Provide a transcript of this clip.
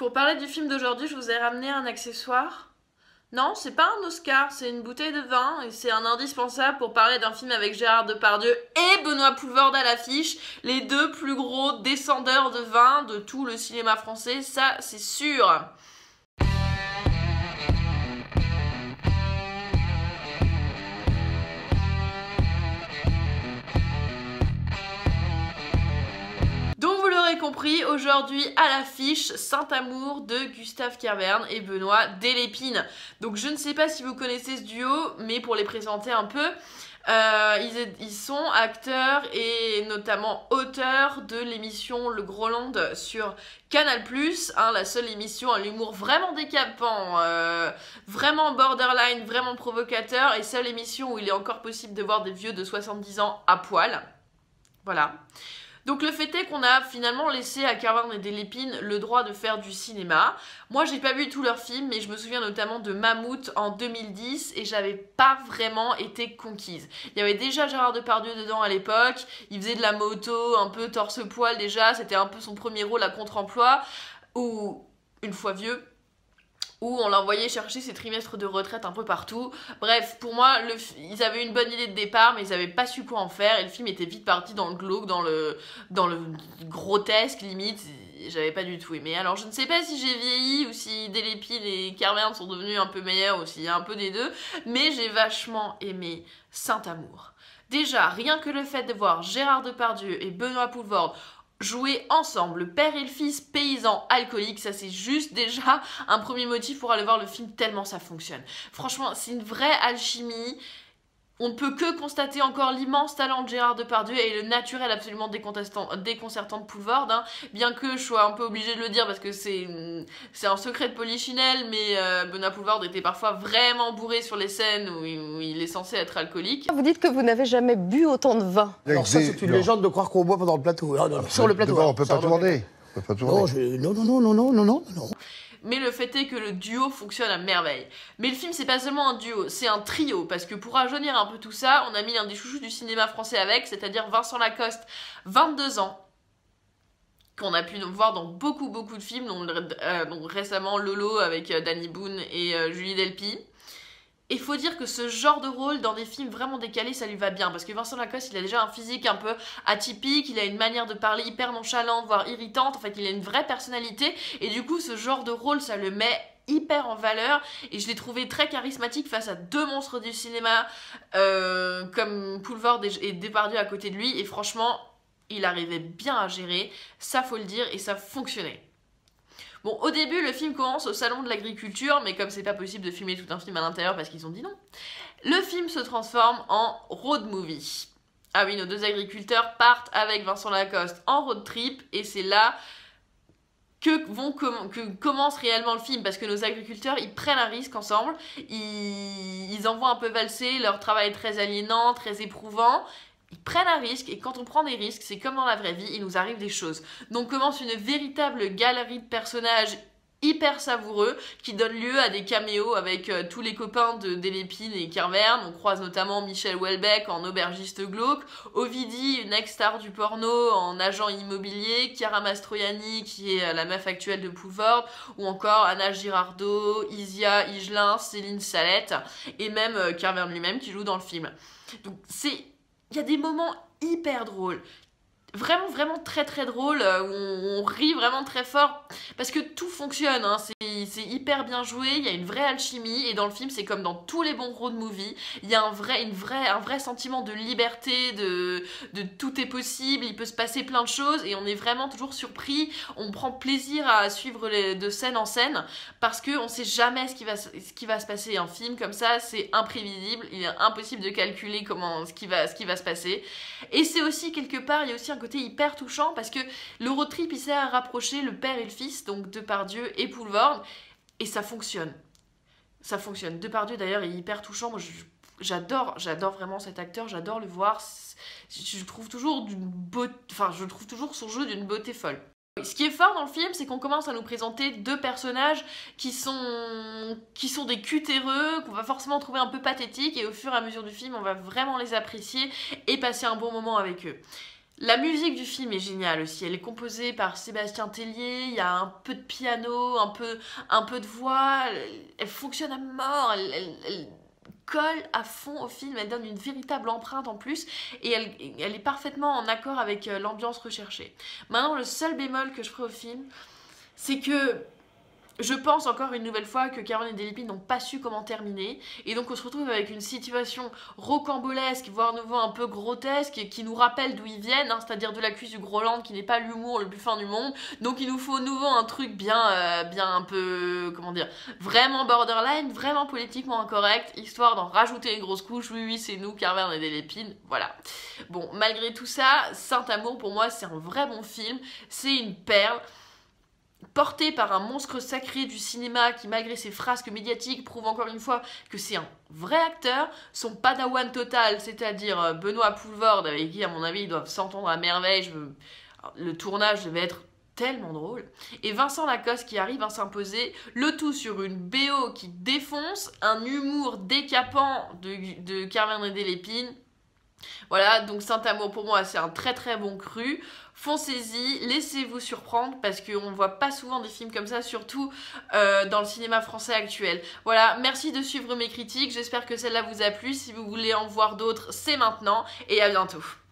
Pour parler du film d'aujourd'hui, je vous ai ramené un accessoire. Non, c'est pas un Oscar, c'est une bouteille de vin et c'est un indispensable pour parler d'un film avec Gérard Depardieu et Benoît Poelvoorde à l'affiche, les deux plus gros descendeurs de vin de tout le cinéma français, ça c'est sûr. Donc vous l'aurez compris, aujourd'hui à l'affiche, Saint-Amour de Gustave Kervern et Benoît Delépine. Donc je ne sais pas si vous connaissez ce duo, mais pour les présenter un peu, ils sont acteurs et notamment auteurs de l'émission Le Groland sur Canal+, la seule émission à l'humour vraiment décapant, vraiment borderline, vraiment provocateur, et seule émission où il est encore possible de voir des vieux de 70 ans à poil. Voilà. Donc le fait est qu'on a finalement laissé à Kervern et Delépine le droit de faire du cinéma. Moi j'ai pas vu tous leurs films, mais je me souviens notamment de Mammouth en 2010 et j'avais pas vraiment été conquise. Il y avait déjà Gérard Depardieu dedans à l'époque, il faisait de la moto, un peu torse-poil déjà, c'était un peu son premier rôle à contre-emploi, ou une fois vieux, où on l'envoyait chercher ses trimestres de retraite un peu partout. Bref, pour moi, ils avaient une bonne idée de départ, mais ils n'avaient pas su quoi en faire, et le film était vite parti dans le glauque, dans le grotesque, limite. J'avais pas du tout aimé. Alors, je ne sais pas si j'ai vieilli, ou si Delépine et Kervern sont devenus un peu meilleurs, ou s'il y a un peu des deux, mais j'ai vachement aimé Saint-Amour. Déjà, rien que le fait de voir Gérard Depardieu et Benoît Poelvoorde jouer ensemble, le père et le fils paysans alcooliques, ça c'est juste déjà un premier motif pour aller voir le film tellement ça fonctionne. Franchement, c'est une vraie alchimie. On ne peut que constater encore l'immense talent de Gérard Depardieu et le naturel absolument déconcertant de Poelvoorde, hein. Bien que je sois un peu obligée de le dire parce que c'est un secret de polichinelle, mais Benoît Poelvoorde était parfois vraiment bourré sur les scènes où il est censé être alcoolique. Vous dites que vous n'avez jamais bu autant de vin. Alors ça, c'est une légende de croire qu'on boit pendant le plateau. Non, non, sur le plateau. On peut pas tourner. On peut pas tourner. Non. Mais le fait est que le duo fonctionne à merveille. Mais le film, c'est pas seulement un duo, c'est un trio, parce que pour rajeunir un peu tout ça, on a mis un des chouchous du cinéma français avec, c'est-à-dire Vincent Lacoste, 22 ans, qu'on a pu voir dans beaucoup de films, donc récemment Lolo avec Danny Boone et Julie Delpy. Et faut dire que ce genre de rôle dans des films vraiment décalés, ça lui va bien, parce que Vincent Lacoste, il a déjà un physique un peu atypique, il a une manière de parler hyper nonchalante, voire irritante, en fait il a une vraie personnalité, et du coup ce genre de rôle, ça le met hyper en valeur, et je l'ai trouvé très charismatique face à deux monstres du cinéma, comme Poelvoorde et Depardieu à côté de lui, et franchement, il arrivait bien à gérer, ça faut le dire, et ça fonctionnait. Bon, au début, le film commence au salon de l'agriculture, mais comme c'est pas possible de filmer tout un film à l'intérieur parce qu'ils ont dit non, le film se transforme en road movie. Ah oui, nos deux agriculteurs partent avec Vincent Lacoste en road trip, et c'est là que commence réellement le film, parce que nos agriculteurs, ils prennent un risque ensemble, ils envoient un peu valser, leur travail est très aliénant, très éprouvant. Ils prennent un risque, et quand on prend des risques, c'est comme dans la vraie vie, il nous arrive des choses. Donc commence une véritable galerie de personnages hyper savoureux qui donne lieu à des caméos avec tous les copains de Delépine et Kervern. On croise notamment Michel Houellebecq en aubergiste glauque, Ovidie, une ex-star du porno en agent immobilier, Chiara Mastroianni qui est la meuf actuelle de Poelvoorde, ou encore Anna Girardot, Isia Higelin, Céline Salette, et même Kervern lui-même qui joue dans le film. Donc il y a des moments hyper drôles, vraiment très drôles, où on rit vraiment très fort, parce que tout fonctionne, hein. C'est hyper bien joué, il y a une vraie alchimie, et dans le film, c'est comme dans tous les bons road movies, il y a un vrai sentiment de liberté, de tout est possible, il peut se passer plein de choses, et on est vraiment toujours surpris, on prend plaisir à suivre de scène en scène, parce qu'on sait jamais ce qui va se passer. Un film comme ça, c'est imprévisible, il est impossible de calculer ce qui va se passer, et c'est aussi quelque part, il y a aussi un côté hyper touchant, parce que le road trip, il sert à rapprocher le père et le fils, donc Depardieu et Poelvoorde, et ça fonctionne. Ça fonctionne. Depardieu d'ailleurs est hyper touchant. Moi j'adore vraiment cet acteur, j'adore le voir. Je trouve toujours je trouve toujours son jeu d'une beauté folle. Ce qui est fort dans le film, c'est qu'on commence à nous présenter deux personnages qui sont des cutéreux, qu'on va forcément trouver un peu pathétiques, et au fur et à mesure du film, on va vraiment les apprécier et passer un bon moment avec eux. La musique du film est géniale aussi, elle est composée par Sébastien Tellier, il y a un peu de piano, un peu de voix, elle fonctionne à mort, elle colle à fond au film, elle donne une véritable empreinte en plus, et elle est parfaitement en accord avec l'ambiance recherchée. Maintenant, le seul bémol que je ferai au film, c'est que je pense encore une nouvelle fois que Carmen et Delépine n'ont pas su comment terminer, et donc on se retrouve avec une situation rocambolesque, voire nouveau un peu grotesque, et qui nous rappelle d'où ils viennent, hein, c'est-à-dire de la cuisse du Groland, qui n'est pas l'humour le plus fin du monde. Donc il nous faut nouveau un truc bien un peu, comment dire, vraiment borderline, vraiment politiquement incorrect, histoire d'en rajouter une grosse couche. Oui, c'est nous, Carmen et Delépine, voilà. Bon, malgré tout ça, Saint-Amour, pour moi, c'est un vrai bon film, c'est une perle. Porté par un monstre sacré du cinéma qui, malgré ses frasques médiatiques, prouve encore une fois que c'est un vrai acteur. Son padawan total, c'est-à-dire Benoît Poulvord, avec qui, à mon avis, ils doivent s'entendre à merveille. Le tournage devait être tellement drôle. Et Vincent Lacoste qui arrive à s'imposer, le tout sur une BO qui défonce, un humour décapant de Carmen et Delépine. Voilà, donc Saint-Amour pour moi c'est un très très bon cru. Foncez-y, laissez-vous surprendre parce qu'on ne voit pas souvent des films comme ça, surtout dans le cinéma français actuel. Voilà, merci de suivre mes critiques, j'espère que celle-là vous a plu. Si vous voulez en voir d'autres, c'est maintenant et à bientôt.